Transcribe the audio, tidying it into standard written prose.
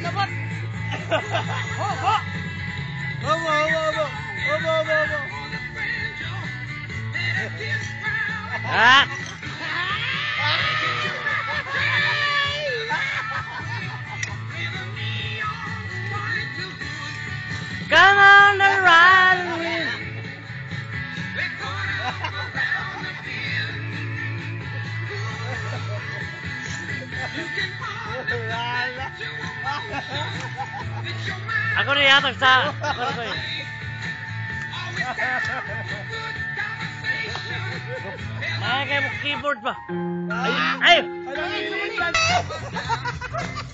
Sabot! Obo! Obo, obo, obo! Obo, obo, obo! Ah! Come on and ride with me. Ako na yatag sa... Ano ko yun? Ay, kayo mo keyboard pa. Ay! Ay! Ay!